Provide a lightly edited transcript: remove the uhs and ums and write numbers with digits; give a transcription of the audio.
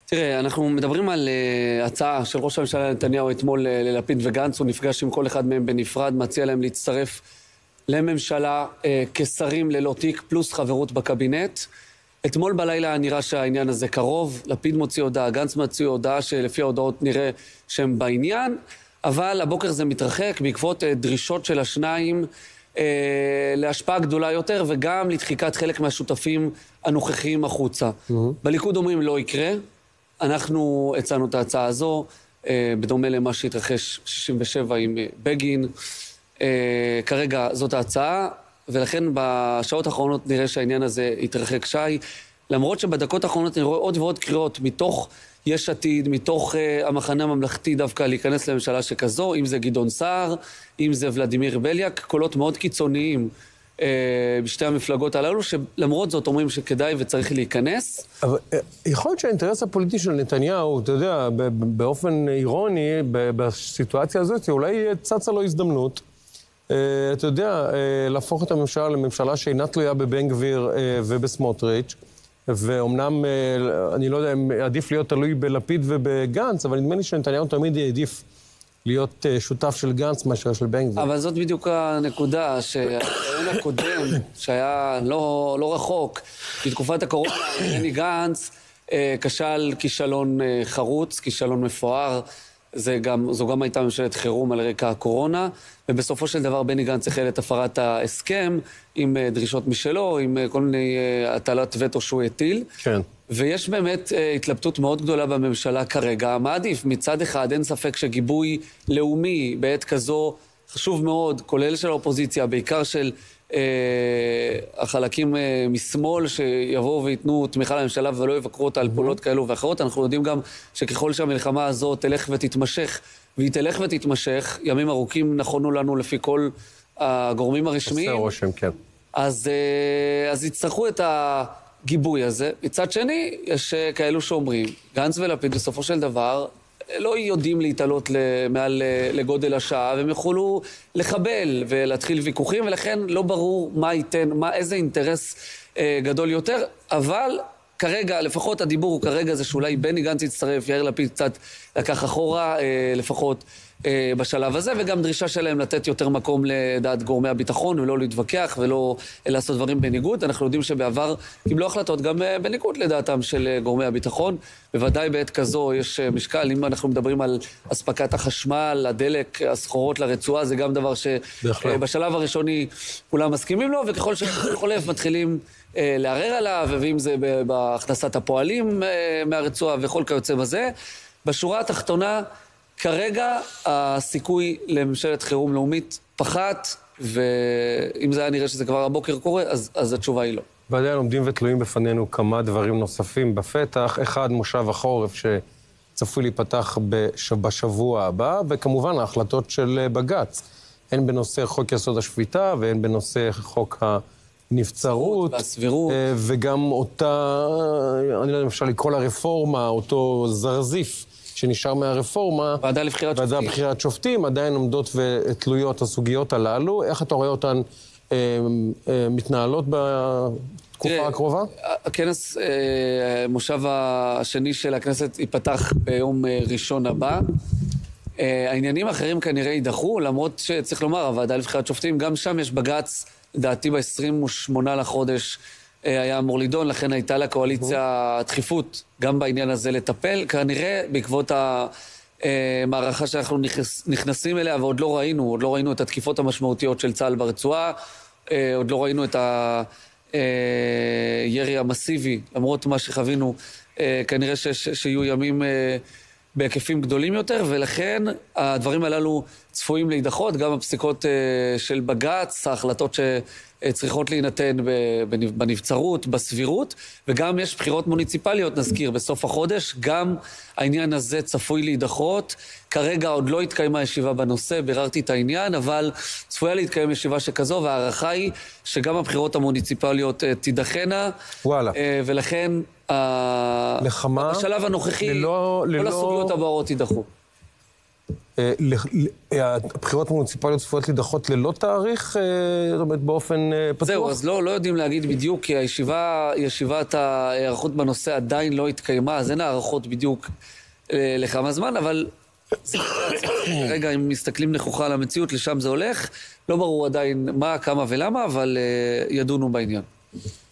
תראה, אנחנו מדברים על הצעה של ראש הממשלה נתניהו אתמול ללפיד וגנץ. הוא נפגש עם כל אחד מהם בנפרד, מציע להם להצטרף לממשלה כשרים ללא תיק, פלוס חברות בקבינט. אתמול בלילה נראה שהעניין הזה קרוב. לפיד מוציא הודעה, גנץ מוציא הודעה שלפי ההודעות נראה שהם בעניין, אבל הבוקר זה מתרחק בעקבות דרישות של השניים להשפעה גדולה יותר, וגם לדחיקת חלק מהשותפים הנוכחיים החוצה. בליכוד אומרים לא יקרה. אנחנו הצענו את ההצעה הזו, בדומה למה שהתרחש 67 עם בגין. כרגע זאת ההצעה, ולכן בשעות האחרונות נראה שהעניין הזה יתרחק שי, למרות שבדקות האחרונות נראה עוד ועוד קריאות מתוך יש עתיד, מתוך המחנה הממלכתי דווקא להיכנס לממשלה שכזו, אם זה גדעון סער, אם זה ולדימיר בליאק, קולות מאוד קיצוניים בשתי המפלגות הללו, שלמרות זאת אומרים שכדאי וצריך להיכנס. אבל יכול להיות שהאינטרס הפוליטי של נתניהו, אתה יודע, באופן אירוני, בסיטואציה הזאת, אולי צצה לו הזדמנות, אתה יודע, להפוך את הממשלה לממשלה שאינה תלויה בבן גביר ובסמוטריץ', ואומנם, אני לא יודע אם עדיף להיות תלוי בלפיד ובגנץ, אבל נדמה לי שנתניהו תמיד יעדיף להיות שותף של גנץ מאשר של בן גביר. אבל זאת בדיוק הנקודה, שהרעיון הקודם, שהיה לא רחוק, בתקופת הקורונה, בני גנץ כשל כישלון חרוץ, כישלון מפואר. זו גם הייתה ממשלת חירום על רקע הקורונה, ובסופו של דבר בני גנץ החל את הפרת ההסכם עם דרישות משלו, עם כל מיני הטלת וטו שהוא הטיל. כן. ויש באמת התלבטות מאוד גדולה בממשלה כרגע. מה עדיף? מצד אחד אין ספק שגיבוי לאומי בעת כזו חשוב מאוד, כולל של האופוזיציה, בעיקר של החלקים משמאל שיבואו ויתנו תמיכה לממשלה ולא יבקרו אותה על פעולות כאלו ואחרות. אנחנו יודעים גם שככל שהמלחמה הזאת תלך ותתמשך, והיא תלך ותתמשך, ימים ארוכים נכונו לנו לפי כל הגורמים הרשמיים. עושה רושם, כן. אז יצטרכו את הגיבוי הזה. מצד שני, יש כאלו שאומרים, גנץ ולפיד בסופו של דבר לא יודעים להתעלות מעל לגודל השעה, והם יכולו לחבל ולהתחיל ויכוחים, ולכן לא ברור מה ייתן, איזה אינטרס גדול יותר, אבל כרגע, לפחות הדיבור הוא כרגע זה שאולי בני גנץ יצטרף, יאיר לפיד קצת לקח אחורה, לפחות בשלב הזה, וגם דרישה שלהם לתת יותר מקום לדעת גורמי הביטחון, ולא להתווכח ולא לעשות דברים בניגוד. אנחנו יודעים שבעבר קיבלו החלטות גם בניגוד לדעתם של גורמי הביטחון. בוודאי בעת כזו יש משקל, אם אנחנו מדברים על אספקת החשמל, הדלק, הסחורות לרצועה, זה גם דבר שבשלב הראשוני כולם מסכימים לו, וככל שחולף מתחילים לערער עליו, ואם זה בהכנסת הפועלים מהרצועה וכל כיוצא בזה. בשורה התחתונה, כרגע הסיכוי לממשלת חירום לאומית פחת, ואם זה היה נראה שזה כבר הבוקר קורה, אז התשובה היא לא. ועדיין עומדים ותלויים בפנינו כמה דברים נוספים בפתח. אחד, מושב החורף שצפוי להיפתח בשבוע הבא, וכמובן ההחלטות של בג"ץ. הן בנושא חוק יסוד השפיטה, והן בנושא חוק הנבצרות. והסבירות. וגם אותה, אני לא יודע אם אפשר לקרוא לה רפורמה, אותו זרזיף, שנשאר מהרפורמה, ועדה לבחירת שופטים, עדיין עומדות ותלויות הסוגיות הללו. איך אתה רואה אותן מתנהלות בתקופה הקרובה? הכנס, מושב השני של הכנסת ייפתח ביום ראשון הבא. העניינים האחרים כנראה יידחו, למרות שצריך לומר, הוועדה לבחירת שופטים, גם שם יש בג"ץ, לדעתי ב-28 לחודש, היה אמור לידון, לכן הייתה לקואליציה דחיפות גם בעניין הזה לטפל. כנראה בעקבות המערכה שאנחנו נכנסים אליה, ועוד לא ראינו את התקיפות המשמעותיות של צה"ל ברצועה, עוד לא ראינו את הירי המסיבי, למרות מה שחווינו, כנראה שיהיו ימים בהיקפים גדולים יותר, ולכן הדברים הללו צפויים להידחות, גם הפסיקות של בג"ץ, ההחלטות שצריכות להינתן בנבצרות, בסבירות, וגם יש בחירות מוניציפליות, נזכיר, בסוף החודש, גם העניין הזה צפוי להידחות. כרגע עוד לא התקיימה ישיבה בנושא, ביררתי את העניין, אבל צפויה להתקיים ישיבה שכזו, והערכה היא שגם הבחירות המוניציפליות תידחנה, ולכן בשלב הנוכחי כל הסוגיות הבאות יידחו. הבחירות המוניציפליות צפויות להידחות ללא תאריך, זאת אומרת, באופן פתוח? זהו, אז לא יודעים להגיד בדיוק, כי ישיבת ההערכות בנושא עדיין לא התקיימה, אז אין הערכות בדיוק לכמה זמן, אבל רגע, אם מסתכלים נכוחה על המציאות, לשם זה הולך. לא ברור עדיין מה, כמה ולמה, אבל ידונו בעניין.